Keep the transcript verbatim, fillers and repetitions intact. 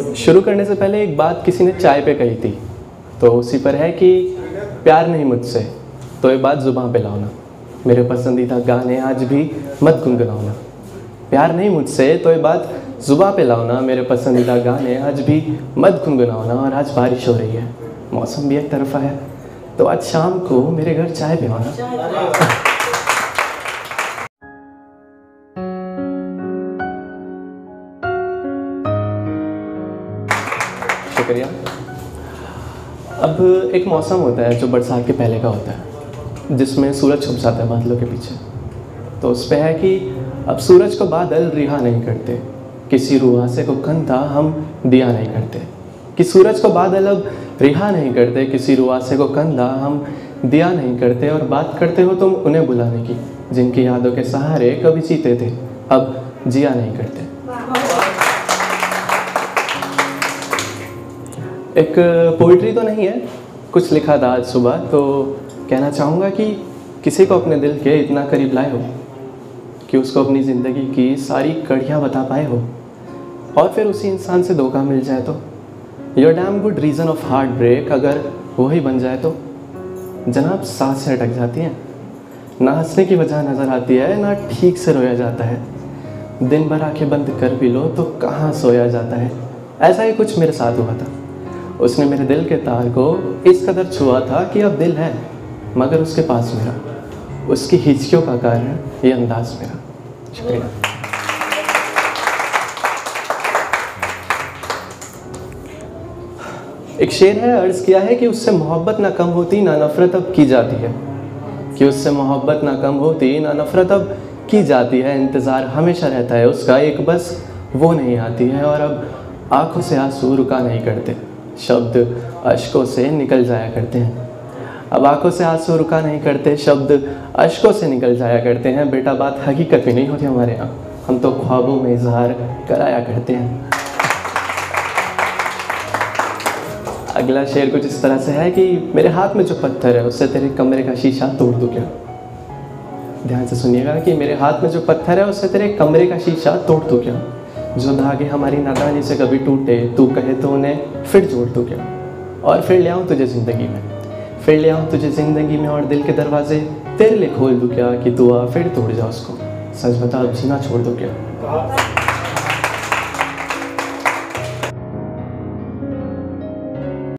शुरू करने से पहले एक बात किसी ने चाय पे कही थी, तो उसी पर है कि प्यार नहीं मुझसे तो ये बात ज़ुबान पे लाओ ना, मेरे पसंदीदा गाने आज भी मत गुनगुनाओ ना। प्यार नहीं मुझसे तो ये बात ज़ुबान पे लाओ ना, मेरे पसंदीदा गाने आज भी मत गुनगुनाओ ना। और आज बारिश हो रही है, मौसम भी एक तरफा है, तो आज शाम को मेरे घर चाय पे आना। शुक्रिया। अब एक मौसम होता है जो बरसात के पहले का होता है, जिसमें सूरज छुप जाता है बादलों के पीछे। तो उस पे है कि अब सूरज को बादल रिहा नहीं करते, किसी रुआसे को कंधा हम दिया नहीं करते। कि सूरज को बादल अब रिहा नहीं करते, किसी रुआसे को कंधा हम दिया नहीं करते। और बात करते हो तुम उन्हें बुलाने की, जिनकी यादों के सहारे कभी जीते थे अब जिया नहीं करते। एक पोइट्री तो नहीं है, कुछ लिखा था आज सुबह, तो कहना चाहूँगा कि किसी को अपने दिल के इतना करीब लाए हो कि उसको अपनी ज़िंदगी की सारी कड़ियाँ बता पाए हो, और फिर उसी इंसान से धोखा मिल जाए तो your damn good reason of heart break अगर वही बन जाए तो। जनाब सांसें अटक जाती हैं, ना हंसने की वजह नज़र आती है, ना ठीक से रोया जाता है। दिन भर आंखें बंद कर भी लो तो कहाँ सोया जाता है। ऐसा ही कुछ मेरे साथ हुआ था। उसने मेरे दिल के तार को इस कदर छुआ था कि अब दिल है मगर उसके पास मेरा, उसकी हिचकियों का कारण ये अंदाज मेरा। शुक्रिया। एक शेर है, अर्ज़ किया है कि उससे मोहब्बत ना कम होती ना नफ़रत अब की जाती है, कि उससे मोहब्बत ना कम होती ना नफ़रत अब की जाती है। इंतज़ार हमेशा रहता है उसका, एक बस वो नहीं आती है। और अब आँखों से आंसू रुका नहीं करते, शब्द अश्कों से निकल जाया करते हैं। अब आंखों से आंसू रुका नहीं करते, शब्द अश्कों से निकल जाया करते हैं। बेटा बात हकीकत में नहीं होती हमारे यहाँ, हम तो ख्वाबों में इजहार कराया करते हैं। अगला शेर कुछ इस तरह से है कि मेरे हाथ में जो पत्थर है उससे तेरे कमरे का शीशा तोड़ दूँ क्या। ध्यान से सुनिएगा कि मेरे हाथ में जो पत्थर है उससे तेरे कमरे का शीशा तोड़ दूँ क्या। जो धागे हमारी नादानी से कभी टूटे, तू कहे तो उन्हें फिर जोड़ दूँ क्या। और फिर ले आऊँ तुझे ज़िंदगी में, फिर ले आऊँ तुझे ज़िंदगी में, और दिल के दरवाजे तेरे लिए खोल दूँ क्या। कि तू आ फिर तोड़ जा उसको, सच बता अब जीना छोड़ दूँ क्या।